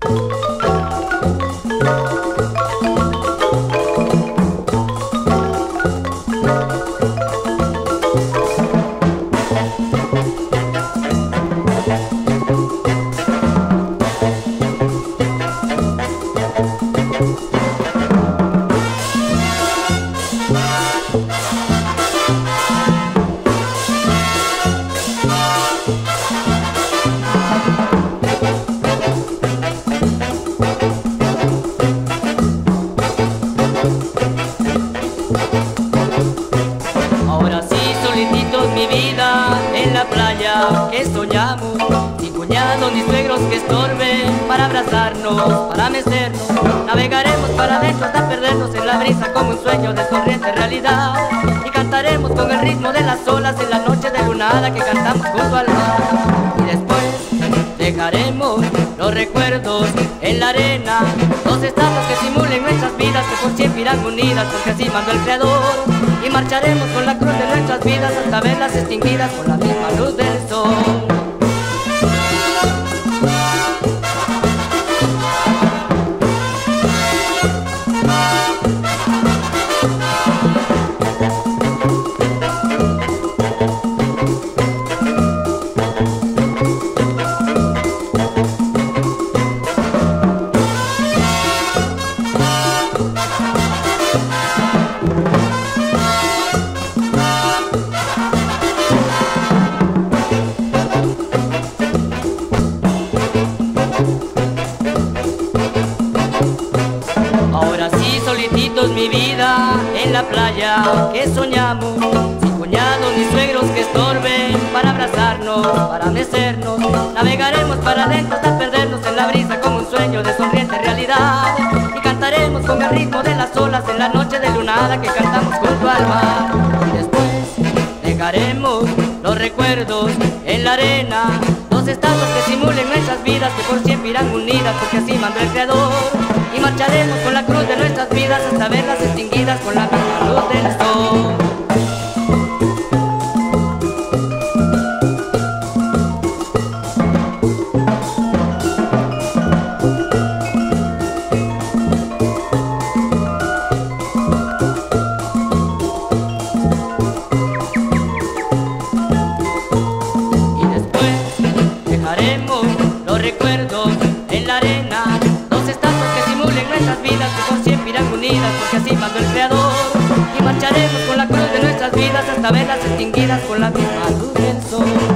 Ahora sí, solititos mi vida en la playa que soñamos, sin cuñados ni suegros que estorben para abrazarnos, para mecernos. Navegaremos para adentro hasta perdernos en la brisa como un sueño de sonriente realidad, y cantaremos con el ritmo de las olas en la noche de lunada que cantamos junto al mar. Y después dejaremos los recuerdos en la arena, dos estatuas que simulen nuestras vidas, que por siempre irán unidas porque así mandó el Creador. Y marcharemos con la cruz de nuestras vidas hasta verlas extinguidas con la misma luz del sol. Ahora sí, solititos mi vida en la playa que soñamos, sin cuñados ni suegros que estorben para abrazarnos, para mecernos. Navegaremos para adentro hasta perdernos en la brisa como un sueño de sonriente realidad, y cantaremos con el ritmo de las olas en la noche de lunada que cantamos junto al mar. Y después dejaremos los recuerdos en la arena, dos estatuas que simulen nuestras vidas, que por siempre irán unidas porque así mandó el Creador. Y marcharemos con la cruz de nuestras vidas hasta verlas extinguidas con la misma luz del sol. Y después dejaremos los recuerdos en la arena, dos estatuas que simulen nuestras vidas, que por siempre irán unidas porque así mandó el Creador. Y marcharemos con la cruz de nuestras vidas hasta verlas extinguidas con la misma luz del sol.